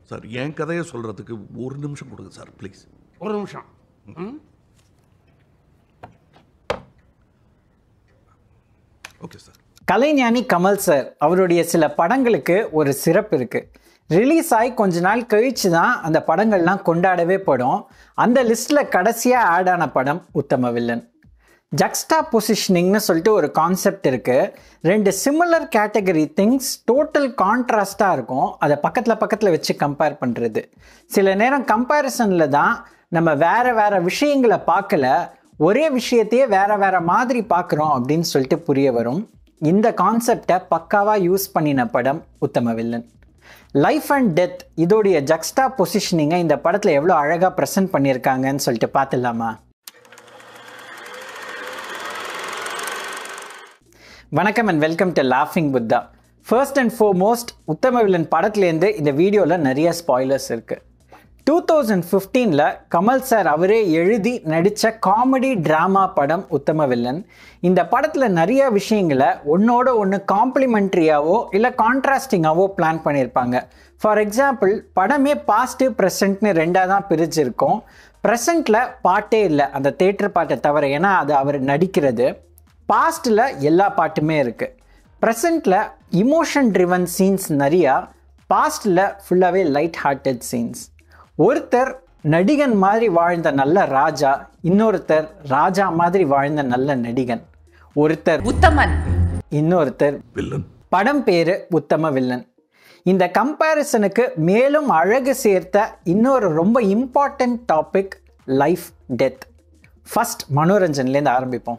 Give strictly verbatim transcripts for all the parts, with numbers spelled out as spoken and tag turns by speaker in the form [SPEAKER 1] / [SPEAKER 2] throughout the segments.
[SPEAKER 1] Sir என் கதையை சொல்கிறதுக்கு ஒரு நிமிஷம் கொடுங்க சார் ப்ளீஸ்.
[SPEAKER 2] ஒரு நிமிஷம்.
[SPEAKER 1] Okay sir.
[SPEAKER 3] Kalaignani Kamal sir அவருடைய சில படங்களுக்கு ஒரு சிறப்பு இருக்குது. ரிலீஸ் ஆகி கொஞ்ச நாள் கழிச்சு தான் அந்த படங்கள்லாம் கொண்டாடவே படும். அந்த லிஸ்ட்டில் கடைசியாக ஆட் ஆன படம் உத்தம வில்லன். ஜக்ஸ்டா பொசிஷனிங்னு சொல்லிட்டு ஒரு கான்செப்ட் இருக்குது. ரெண்டு சிமிலர் கேட்டகரி திங்ஸ் டோட்டல் கான்ட்ராஸ்டாக இருக்கும். அதை பக்கத்தில் பக்கத்தில் வச்சு கம்பேர் பண்ணுறது. சில நேரம் கம்பேரிசனில் தான் நம்ம வேறு வேறு விஷயங்களை பார்க்கல, ஒரே விஷயத்தையே வேறு வேறு மாதிரி பார்க்குறோம் அப்படின்னு சொல்லிட்டு புரிய வரும். இந்த கான்செப்டை பக்காவாக யூஸ் பண்ணின படம் உத்தம வில்லன். லைஃப் அண்ட் டெத் இதோடைய ஜக்ஸ்டா பொசிஷனிங்கை இந்த படத்தில் எவ்வளோ அழகாக ப்ரெசென்ட் பண்ணியிருக்காங்கன்னு சொல்லிட்டு பார்த்துடலாமா? வணக்கம் அண்ட் வெல்கம் டு லாஃபிங் Buddha. First and foremost Uttama villain படத்துலேருந்து இந்த வீடியோவில் நிறைய ஸ்பாய்லர்ஸ் இருக்குது. டூ தௌசண்ட் ஃபிஃப்டீனில் கமல் சார் அவரே எழுதி நடித்த காமெடி ட்ராமா படம் உத்தம வில்லன். இந்த படத்தில் நிறைய விஷயங்களை ஒன்றோட ஒன்று காம்ப்ளிமெண்ட்ரியாவோ இல்லை கான்ட்ராஸ்டிங்காவோ பிளான் பண்ணியிருப்பாங்க. ஃபார் எக்ஸாம்பிள், படமே பாஸ்ட்டு ப்ரெசண்ட்னு ரெண்டாக தான் பிரிச்சிருக்கோம். ப்ரெசண்ட்டில் பாட்டே இல்லை, அந்த தேட்டர் பாட்டை தவிர, ஏன்னா அது அவர் நடிக்கிறது. பாஸ்ட்டில் எல்லா பாட்டுமே இருக்குது. ப்ரெசண்ட்டில் இமோஷன் ட்ரிவன் சீன்ஸ் நிறையா, பாஸ்ட்டில் ஃபுல்லாகவே லைட் ஹார்ட்டட் சீன்ஸ். ஒருத்தர் நடிகன் மாதிரி வாழ்ந்த நல்ல ராஜா, இன்னொருத்தர் ராஜா மாதிரி வாழ்ந்த நல்ல நடிகன். ஒருத்தர் உத்தமன், இன்னொருத்தர் வில்லன். படம் பேரு உத்தம வில்லன். இந்த கம்பேரிசனுக்கு மேலும் அழகு சேர்த்த இன்னொரு ரொம்ப important topic life death. First மனோரஞ்சன்லேருந்து ஆரம்பிப்போம்.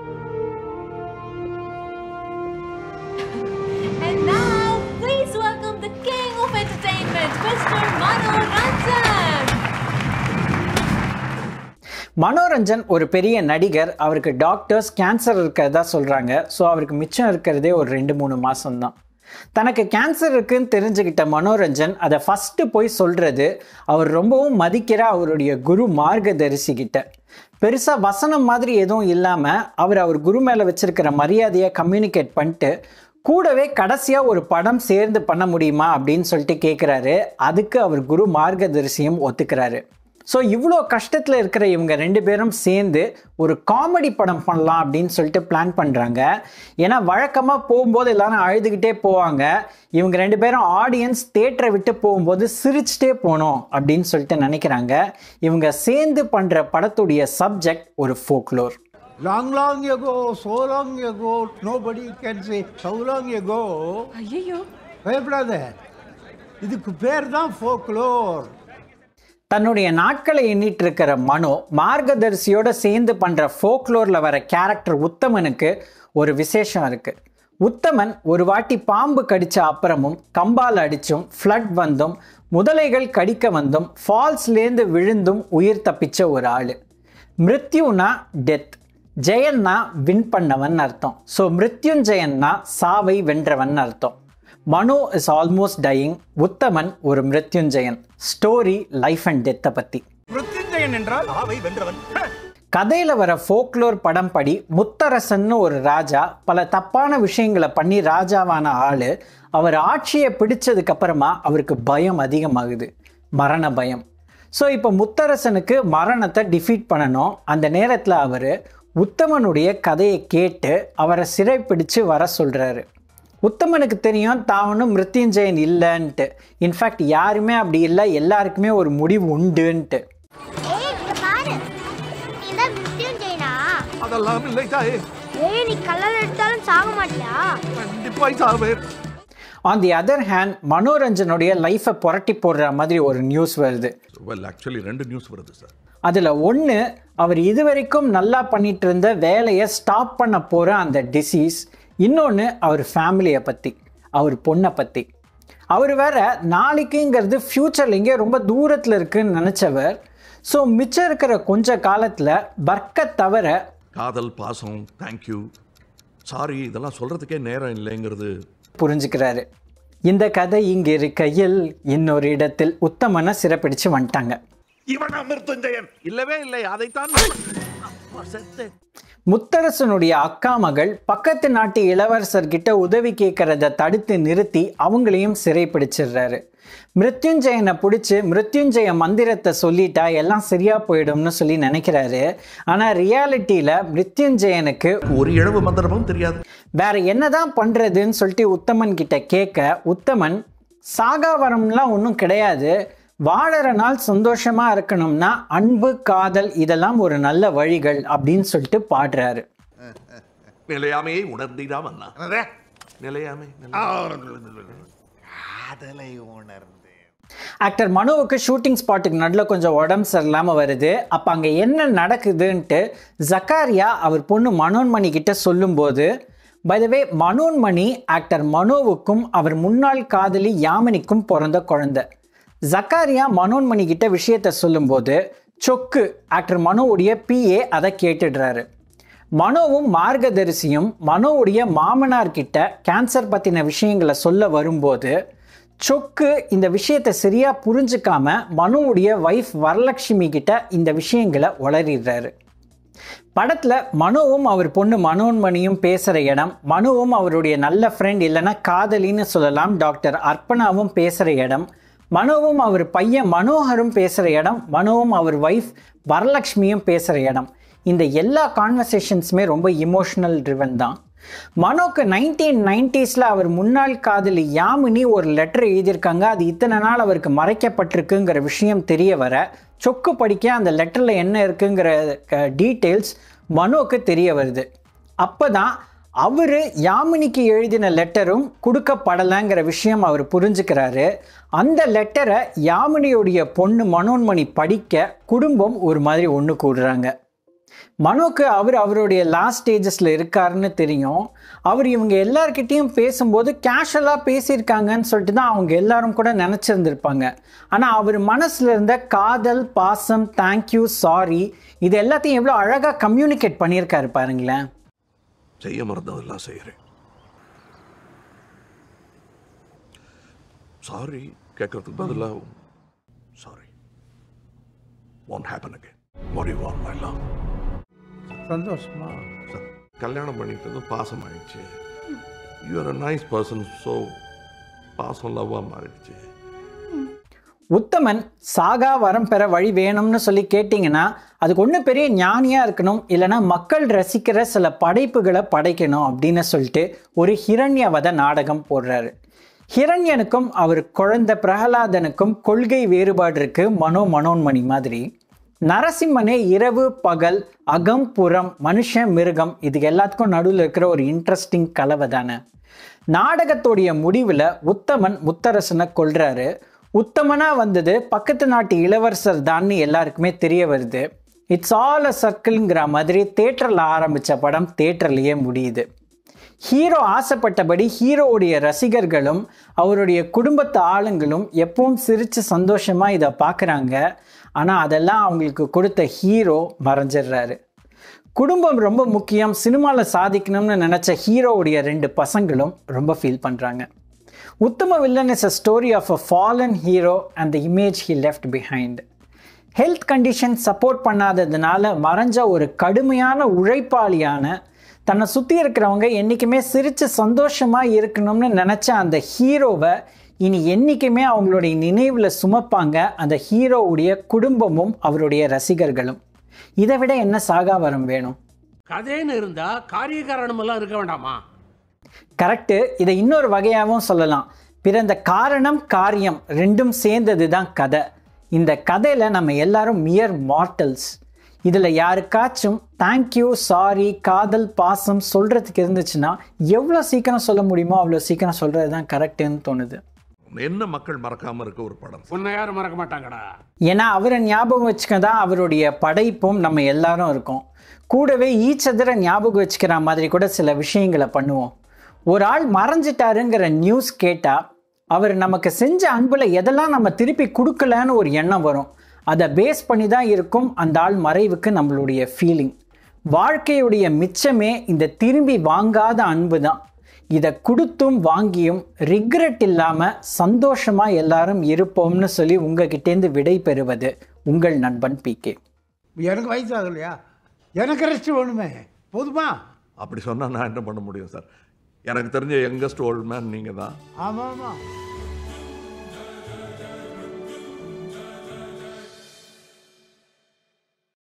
[SPEAKER 3] மனோரஞ்சன் ஒரு பெரிய நடிகர். அவருக்கு டாக்டர்ஸ் கேன்சர் இருக்கிறதா சொல்கிறாங்க. ஸோ அவருக்கு மிச்சம் இருக்கிறதே ஒரு ரெண்டு மூணு மாதம்தான். தனக்கு கேன்சர் இருக்குன்னு தெரிஞ்சுக்கிட்ட மனோரஞ்சன் அதை ஃபஸ்ட்டு போய் சொல்கிறது அவர் ரொம்பவும் மதிக்கிற அவருடைய குரு மார்கதரிசிக்கிட்ட. பெருசாக வசனம் மாதிரி எதுவும் இல்லாமல் அவர் அவர் குரு மேலே வச்சுருக்கிற மரியாதையை கம்யூனிகேட் பண்ணிட்டு கூடவே கடைசியாக ஒரு படம் சேர்ந்து பண்ண முடியுமா அப்படின்னு சொல்லிட்டு கேட்குறாரு. அதுக்கு அவர் குரு மார்கதரிசியும் ஒத்துக்கிறாரு. ஸோ இவ்வளோ கஷ்டத்தில் இருக்கிற இவங்க ரெண்டு பேரும் சேர்ந்து ஒரு காமெடி படம் பண்ணலாம் அப்படின்னு சொல்லிட்டு பிளான் பண்ணுறாங்க. ஏன்னா வழக்கமாக போகும்போது எல்லாரும் அழுதுகிட்டே போவாங்க. இவங்க ரெண்டு பேரும் ஆடியன்ஸ் தேட்டரை விட்டு போகும்போது சிரிச்சிட்டே போகணும் அப்படின்னு சொல்லிட்டு நினைக்கிறாங்க. இவங்க சேர்ந்து பண்ணுற படத்துடைய சப்ஜெக்ட் ஒரு folklore.
[SPEAKER 4] Long, long ago, so long ago, nobody can say how long ago.
[SPEAKER 5] ஐயோ,
[SPEAKER 4] பயப்படாத, இதுக்கு பேர் தான் ஃபோக்லோர்.
[SPEAKER 3] தன்னுடைய நாட்களை எண்ணிட்டு இருக்கிற மனோ மார்கதரிசியோட சேர்ந்து பண்ணுற ஃபோக்லோரில் வர கேரக்டர் உத்தமனுக்கு ஒரு விசேஷம் இருக்குது. உத்தமன் ஒரு வாட்டி பாம்பு கடித்த அப்புறமும் கம்பால் அடித்தும் ஃப்ளட் வந்தும் முதலைகள் கடிக்க வந்தும் ஃபால்ஸ்லேருந்து விழுந்தும் உயிர் தப்பிச்ச ஒரு ஆள். மிருத்யுனா டெத், ஜெயன்னா வின் பண்ணவன் அர்த்தம். ஸோ மிருத்யுஞ்சயன்னா சாவை வென்றவன் அர்த்தம். Mano is almost dying, Uthaman ஒரு மிருத்யுஞ்சயன். ஸ்டோரி லைஃப் அண்ட் டெத்தை பற்றி.
[SPEAKER 2] மிருத்யுஞ்சயன் என்றால் சாவை வென்றவன்.
[SPEAKER 3] கதையில் வர ஃபோக்லோர் படம் படி முத்தரசன்னு ஒரு ராஜா பல தப்பான விஷயங்களை பண்ணி ராஜாவான ஆள். அவர் ஆட்சியை பிடிச்சதுக்கு அப்புறமா அவருக்கு பயம் அதிகமாகுது, மரண பயம். ஸோ இப்போ முத்தரசனுக்கு மரணத்தை டிஃபீட் பண்ணணும். அந்த நேரத்தில் அவர் உத்தமனுடைய கதையை கேட்டு அவரை சிறைப்பிடிச்சு வர சொல்கிறாரு. உத்தமனுக்கு தெரியும் தாவனும் மிருத்யுஞ்சயன் இல்லைன்ட்டு. இன்ஃபேக்ட் யாருமே அப்படி இல்லை, எல்லாருக்குமே ஒரு முடிவு உண்டுன்ட்டு.
[SPEAKER 1] அதெல்லாம் இல்லை தாயே.
[SPEAKER 6] ஏய், நீ கல்லல் எடுத்தாலும் சாக மாட்டியா?
[SPEAKER 1] கண்டிப்பாய் சாவேன்.
[SPEAKER 3] ஆன் தி அதர் ஹேண்ட் மனோரஞ்சனுடைய லைஃப்பை புரட்டி போடுற மாதிரி ஒரு நியூஸ் வருது.
[SPEAKER 1] வெல், ஆக்சுவலி ரெண்டு நியூஸ் வருது சார்.
[SPEAKER 3] அதில் ஒன்று, அவர் இதுவரைக்கும் நல்லா பண்ணிட்டு இருந்த வேலையை ஸ்டாப் பண்ண போகிற அந்த டிசீஸ். இன்னொன்று அவர் ஃபேமிலியை பற்றி, அவர் பொண்ணை பற்றி. அவர் வேற நாளைக்குங்கிறது ஃப்யூச்சரில் இங்கே ரொம்ப தூரத்தில் இருக்குன்னு நினச்சவர். ஸோ மிச்சம் இருக்கிற கொஞ்ச காலத்தில் பர்க்கை தவிர
[SPEAKER 1] காதல், பாசம், தேங்க்யூ, சாரி இதெல்லாம் சொல்கிறதுக்கே நேரம் இல்லைங்கிறது
[SPEAKER 3] புரிஞ்சுக்கிறாரு. இந்த கதை இங்கே இருக்கையில் இன்னொரு இடத்தில் உத்தமனை சிறப்பிடிச்சு வந்துட்டாங்க.
[SPEAKER 1] இவனா மிருத்யுஞ்சயன்? இல்லவே இல்லை, அதைத்தான்
[SPEAKER 3] முத்தரசனுடைய அக்கா மகள் பக்கத்து நாட்டு இளவரசர்கிட்ட உதவி கேட்கறத தடுத்து நிறுத்தி அவங்களையும் சிறை பிடிச்சிடுறாரு. மிருத்யுஞ்சயனை பிடிச்சி மிருத்யுஞ்சய மந்திரத்தை சொல்லிட்டா எல்லாம் சரியா போயிடும்னு சொல்லி நினைக்கிறாரு. ஆனால் ரியாலிட்டியில் மிருத்யுஞ்சயனுக்கு
[SPEAKER 1] ஒரு இழவு மந்திரமும் தெரியாது.
[SPEAKER 3] வேற என்னதான் பண்றதுன்னு சொல்லிட்டு உத்தமன் கிட்ட கேட்க, உத்தமன் சாகாவரம்லாம் ஒன்றும் கிடையாது, வாழற நாள் சந்தோஷமா இருக்கணும்னா அன்பு காதல் இதெல்லாம் ஒரு நல்ல வழிகள் அப்படின்னு சொல்லிட்டு பாடுறாரு.
[SPEAKER 1] நிலையாமையை உணர்ந்தீராம் அண்ணா. நிலையாமை
[SPEAKER 2] காதலை உணர்ந்து.
[SPEAKER 3] ஆக்டர் மனோவுக்கு ஷூட்டிங் ஸ்பாட்டுக்கு நடுவில் கொஞ்சம் உடம்பு சரியில்லாமல் வருது. அப்போ அங்கே என்ன நடக்குதுன்ட்டு ஜக்காரியா அவர் பொண்ணு மனோன்மணி கிட்ட சொல்லும்போது, by the way Manonmani actor மனோவுக்கும் அவர் முன்னாள் காதலி யாமினிக்கும் பிறந்த குழந்தை. ஜக்காரியா மனோன்மணி கிட்ட விஷயத்த சொல்லும்போது சொக்கு ஆக்டர் மனோவுடைய பிஏ அதை கேட்டுடுறாரு. மனோவும் மார்கதரிசியும் மனோவுடைய மாமனார் கிட்ட கேன்சர் பற்றின விஷயங்களை சொல்ல வரும்போது சொக்கு இந்த விஷயத்தை சரியாக புரிஞ்சுக்காம மனோவுடைய ஒய்ஃப் வரலட்சுமி கிட்ட இந்த விஷயங்களை உளறிடுறாரு. படத்தில் மனோவும் அவர் பொண்ணு மனோன்மணியும் பேசுகிற இடம், மனோவும் அவருடைய நல்ல ஃப்ரெண்ட் இல்லைன்னா காதலின்னு சொல்லலாம் டாக்டர் அர்ப்பணாவும் பேசுகிற இடம், மனோவும் அவர் பையன் மனோகரும் பேசுகிற இடம், மனோவும் அவர் ஒய்ஃப் வரலட்சுமியும் பேசுகிற இடம், இந்த எல்லா கான்வர்சேஷன்ஸுமே ரொம்ப இமோஷனல் ட்ரிவன் தான். மனோக்கு நைன்டீன் நைன்டிஸில் அவர் முன்னாள் காதலி யாமினி ஒரு லெட்டர் எழுதியிருக்காங்க. அது இத்தனை நாள் அவருக்கு மறைக்கப்பட்டிருக்குங்கிற விஷயம் தெரிய வர சொக்கு படிக்க அந்த லெட்டரில் என்ன இருக்குங்கிற டீட்டெயில்ஸ் மனோக்கு தெரிய வருது. அப்போ தான் அவர் யாமினிக்கு எழுதின லெட்டரும் கொடுக்கப்படலைங்கிற விஷயம் அவர் புரிஞ்சுக்கிறாரு. அந்த லெட்டரை யாமினியுடைய பொண்ணு மனோன்மணி படிக்க குடும்பம் ஒரு மாதிரி ஒன்று கூடுறாங்க. மனோக்கு அவர் அவருடைய லாஸ்ட் ஸ்டேஜஸில் இருக்காருன்னு தெரியும். அவர் இவங்க எல்லார்கிட்டையும் பேசும்போது கேஷுவலாக பேசியிருக்காங்கன்னு சொல்லிட்டு தான் அவங்க எல்லாரும் கூட நினச்சிருந்துருப்பாங்க. ஆனால் அவர் மனசில் இருந்த காதல், பாசம், தேங்க்யூ, சாரி இது எல்லாத்தையும் எவ்வளோ அழகாக கம்யூனிகேட் பண்ணியிருக்காரு பாருங்களேன்.
[SPEAKER 1] செய்ய மறந்ததெல்லாம் செய்கிறேன். சாரி கேட்கறதுக்கு பதிலாக sorry won't happen again. What do you want, my love?
[SPEAKER 4] சந்தோஷமா
[SPEAKER 1] கல்யாணம் பண்ணிட்டு பாசம் ஆயிடுச்சு. You are a nice person, so பாசம் லவ்வாக மாறிடுச்சு.
[SPEAKER 3] உத்தமன் சாகா வரம் பெற வழி வேணும்னு சொல்லி கேட்டிங்கன்னா அதுக்கு ஒன்று பெரிய ஞானியாக இருக்கணும், இல்லைனா மக்கள் ரசிக்கிற சில படைப்புகளை படைக்கணும் அப்படின்னு சொல்லிட்டு ஒரு ஹிரண்யவத நாடகம் போடுறாரு. ஹிரண்யனுக்கும் அவர் குழந்தை பிரகலாதனுக்கும் கொள்கை வேறுபாடு இருக்கு. மனோ மனோன்மணி மாதிரி நரசிம்மனே இரவு பகல், அகம் புறம், மனுஷன் மிருகம் இது எல்லாத்துக்கும் நடுவில் இருக்கிற ஒரு இன்ட்ரெஸ்டிங் கலவை தானே. நாடகத்துடைய முடிவில் உத்தமன் முத்தரசனை கொல்றாரு. உத்தமனா வந்தது பக்கத்து நாட்டு இளவரசர் தான்னு எல்லாருக்குமே தெரிய வருது. இட்ஸ் ஆல் அ சர்க்கிள்ங்கிற மாதிரி தேட்டரில் ஆரம்பித்த படம் தேட்டர்லேயே முடியுது. ஹீரோ ஆசைப்பட்டபடி ஹீரோவுடைய ரசிகர்களும் அவருடைய குடும்பத்து ஆளுங்களும் எப்பவும் சிரித்து சந்தோஷமாக இதை பார்க்குறாங்க. ஆனால் அதெல்லாம் அவங்களுக்கு கொடுத்த ஹீரோ மறைஞ்சிடுறாரு. குடும்பம் ரொம்ப முக்கியம், சினிமாவில் சாதிக்கணும்னு நினச்ச ஹீரோவுடைய ரெண்டு பசங்களும் ரொம்ப ஃபீல் பண்ணுறாங்க. Uttama villain is a story of a fallen hero and the image he left behind. Health condition support பண்ணாததுனால மறைஞ்ச ஒரு கடுமையான உழைப்பாளியான, தன்னை சுற்றி இருக்கிறவங்க என்றைக்குமே சிரித்து சந்தோஷமாக இருக்கணும்னு நினச்ச அந்த ஹீரோவை இனி என்றைக்குமே அவங்களுடைய நினைவில் சுமப்பாங்க அந்த ஹீரோவுடைய குடும்பமும் அவருடைய ரசிகர்களும். இதை விட என்ன சாகாவரம் வேணும்?
[SPEAKER 2] கதைன்னு இருந்தா காரியகாரணம் எல்லாம் இருக்க வேண்டாமா?
[SPEAKER 3] கரெக்டு. இதை இன்னொரு வகையாகவும் சொல்லலாம். பிறந்த காரணம் காரியம் ரெண்டும் சேர்ந்தது தான் கதை. இந்த கதையில் நம்ம எல்லாரும் மியர் மார்டல்ஸ். இதில் யாருக்காச்சும் தேங்க்யூ, சாரி, காதல், பாசம் சொல்கிறதுக்கு இருந்துச்சுன்னா எவ்வளோ சீக்கிரம் சொல்ல முடியுமோ அவ்வளோ சீக்கிரம் சொல்கிறது தான் கரெக்டுன்னு தோணுது.
[SPEAKER 1] என்ன மக்கள் மறக்காமல் இருக்க ஒரு படம்.
[SPEAKER 2] உன்னை யாரும் மறக்க மாட்டாங்கடா.
[SPEAKER 3] ஏன்னா அவரை ஞாபகம் வச்சுக்க தான் அவருடைய படைப்பும் நம்ம எல்லாரும் இருக்கோம். கூடவே ஈச்சதரை ஞாபகம் வச்சுக்கிற மாதிரி கூட சில விஷயங்களை பண்ணுவோம். ஒரு ஆள் மறைஞ்சிட்டாருங்கிற நியூஸ் கேட்டால் அவர் நமக்கு செஞ்ச அன்பில் எதெல்லாம் நம்ம திருப்பி கொடுக்கலன்னு ஒரு எண்ணம் வரும். அதை பேஸ் பண்ணி தான் இருக்கும் அந்த ஆள் மறைவுக்கு நம்மளுடைய ஃபீலிங். வாழ்க்கையுடைய மிச்சமே இந்த திரும்பி வாங்காத அன்பு தான். இதை கொடுத்தும் வாங்கியும் ரிக்ரெட் இல்லாமல் சந்தோஷமாக எல்லாரும் இருப்போம்னு சொல்லி உங்ககிட்டேருந்து விடை பெறுவது உங்கள் நண்பன் பி கே.
[SPEAKER 4] எனக்கு வயசாகலையா? எனக்கு ரெஸ்ட் வேணுமே, போதுமா?
[SPEAKER 1] அப்படி சொன்னால் நான் என்ன பண்ண முடியும் சார்? எனக்கு தெரிஞ்ச யங்கஸ்ட் ஓல்ட் மேன் நீங்கள் தான்.
[SPEAKER 4] ஆமாம் ஆமாம்.